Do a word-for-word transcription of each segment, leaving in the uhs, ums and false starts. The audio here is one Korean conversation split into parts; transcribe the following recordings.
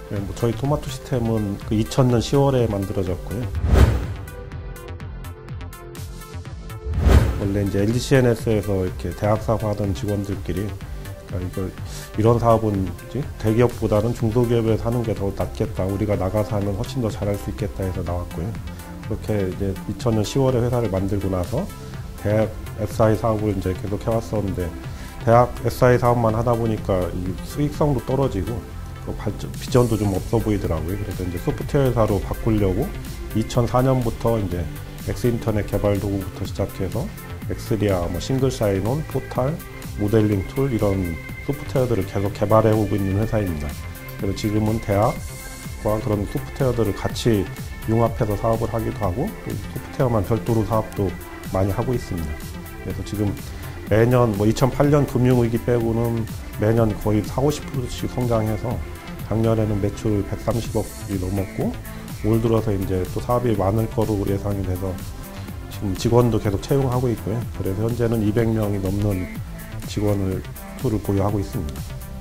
네, 뭐 저희 토마토 시스템은 그 이천 년 시월에 만들어졌고요. 원래 이제 엘지씨엔에스에서 이렇게 대학 사업하던 직원들끼리 그러니까 이걸 이런 사업은 이제 대기업보다는 중소기업에서 하는 게 더 낫겠다. 우리가 나가서 하면 훨씬 더 잘할 수 있겠다 해서 나왔고요. 그렇게 이제 이천 년 시월에 회사를 만들고 나서 대학 에스아이 사업을 이제 계속 해왔었는데 대학 에스아이 사업만 하다 보니까 이 수익성도 떨어지고 그 발전, 비전도 좀 없어 보이더라고요. 그래서 이제 소프트웨어 회사로 바꾸려고 이천사 년부터 이제 엑스인터넷 개발 도구부터 시작해서 엑스리아, 뭐 싱글 사인온, 포탈, 모델링 툴 이런 소프트웨어들을 계속 개발해 오고 있는 회사입니다. 그래서 지금은 대학과 그런 소프트웨어들을 같이 융합해서 사업을 하기도 하고 또 소프트웨어만 별도로 사업도 많이 하고 있습니다. 그래서 지금 매년 뭐 이천팔 년 금융위기 빼고는 매년 거의 사오십 퍼센트씩 성장해서 작년에는 매출 백삼십억이 넘었고 올 들어서 이제 또 사업이 많을 거로 예상이 돼서 지금 직원도 계속 채용하고 있고요. 그래서 현재는 이백 명이 넘는 직원을 수를 보유하고 있습니다.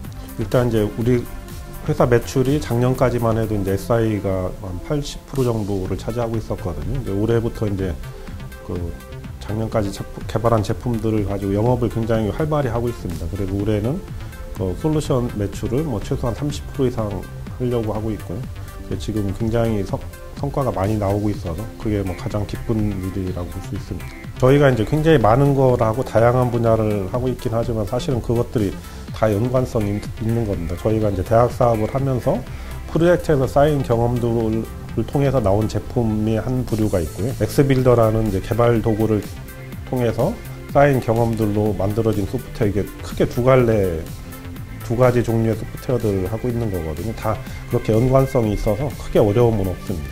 일단 이제 우리 회사 매출이 작년까지만 해도 이제 에스아이가 한 팔십 퍼센트 정도를 차지하고 있었거든요. 이제 올해부터 이제 그 작년까지 개발한 제품들을 가지고 영업을 굉장히 활발히 하고 있습니다. 그래서 올해는 그 솔루션 매출을 뭐 최소한 삼십 퍼센트 이상 하려고 하고 있고요. 지금 굉장히 성, 성과가 많이 나오고 있어서 그게 뭐 가장 기쁜 일이라고 볼 수 있습니다. 저희가 이제 굉장히 많은 거라고 다양한 분야를 하고 있긴 하지만 사실은 그것들이 다 연관성이 있는 겁니다. 저희가 이제 대학 사업을 하면서 프로젝트에서 쌓인 경험들을 통해서 나온 제품이 한 부류가 있고요. 엑스빌더라는 이제 개발 도구를 통해서 쌓인 경험들로 만들어진 소프트웨어, 이게 크게 두 갈래 두 가지 종류의 소프트웨어들을 하고 있는 거거든요. 다 그렇게 연관성이 있어서 크게 어려움은 없습니다.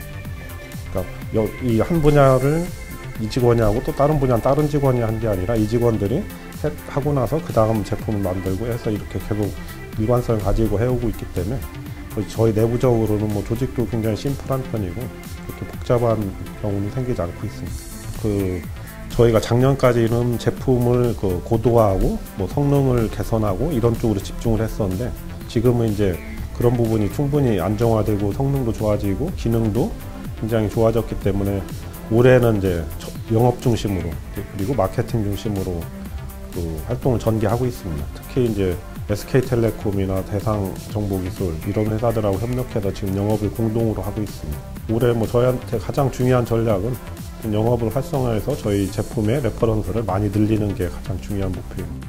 그러니까 이 한 분야를 이 직원이 하고 또 다른 분야는 다른 직원이 한 게 아니라 이 직원들이 하고 나서 그 다음 제품을 만들고 해서 이렇게 계속 일관성을 가지고 해오고 있기 때문에 저희 내부적으로는 뭐 조직도 굉장히 심플한 편이고 그렇게 복잡한 경우는 생기지 않고 있습니다. 그 저희가 작년까지는 제품을 그 고도화하고 뭐 성능을 개선하고 이런 쪽으로 집중을 했었는데 지금은 이제 그런 부분이 충분히 안정화되고 성능도 좋아지고 기능도 굉장히 좋아졌기 때문에 올해는 이제 영업 중심으로 그리고 마케팅 중심으로 그 활동을 전개하고 있습니다. 특히 이제 에스케이텔레콤이나 대상정보기술 이런 회사들하고 협력해서 지금 영업을 공동으로 하고 있습니다. 올해 뭐 저희한테 가장 중요한 전략은 영업을 활성화해서 저희 제품의 레퍼런스를 많이 늘리는 게 가장 중요한 목표입니다.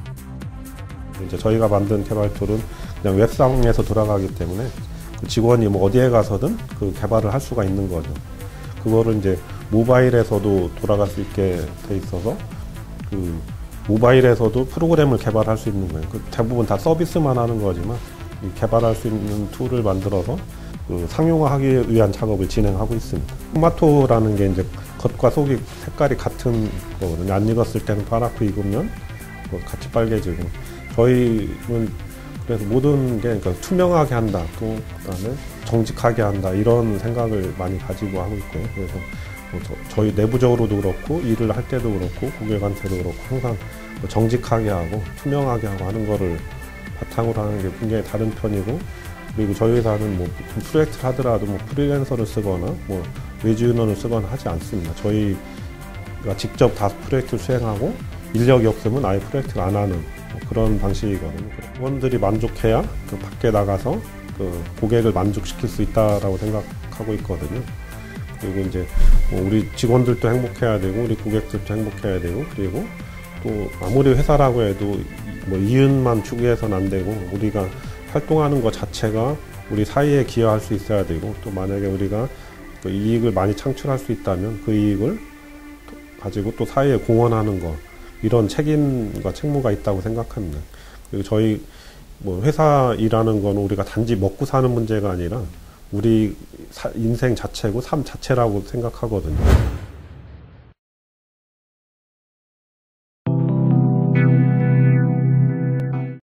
이제 저희가 만든 개발 툴은 그냥 웹상에서 돌아가기 때문에 그 직원이 뭐 어디에 가서든 그 개발을 할 수가 있는 거죠. 그거를 이제 모바일에서도 돌아갈 수 있게 돼 있어서 그 모바일에서도 프로그램을 개발할 수 있는 거예요. 그 대부분 다 서비스만 하는 거지만 이 개발할 수 있는 툴을 만들어서 그 상용화하기 위한 작업을 진행하고 있습니다. 토마토라는 게 이제 겉과 속이 색깔이 같은 거거든요. 안 익었을 때는 파랗고 익으면 뭐 같이 빨개지고 저희는 그래서 모든 게 그러니까 투명하게 한다, 또 그다음에 정직하게 한다 이런 생각을 많이 가지고 하고 있고요. 그래서 뭐 저, 저희 내부적으로도 그렇고 일을 할 때도 그렇고 고객한테도 그렇고 항상 뭐 정직하게 하고 투명하게 하고 하는 거를 바탕으로 하는 게 굉장히 다른 편이고 그리고 저희 회사는 뭐 프로젝트를 하더라도 뭐 프리랜서를 쓰거나 뭐 외주인원을 쓰거나 하지 않습니다. 저희가 직접 다 프로젝트를 수행하고 인력이 없으면 아예 프로젝트를 안 하는 뭐 그런 방식이거든요. 직원들이 만족해야 그 밖에 나가서 그 고객을 만족시킬 수 있다라고 생각하고 있거든요. 그리고 이제 뭐 우리 직원들도 행복해야 되고 우리 고객들도 행복해야 되고 그리고 또 아무리 회사라고 해도 뭐 이윤만 추구해서는 안 되고 우리가 활동하는 것 자체가 우리 사회에 기여할 수 있어야 되고 또 만약에 우리가 그 이익을 많이 창출할 수 있다면 그 이익을 가지고 또 사회에 공헌하는 것 이런 책임과 책무가 있다고 생각합니다. 그리고 저희 뭐 회사 일하는 건 우리가 단지 먹고 사는 문제가 아니라 우리 사, 인생 자체고 삶 자체라고 생각하거든요.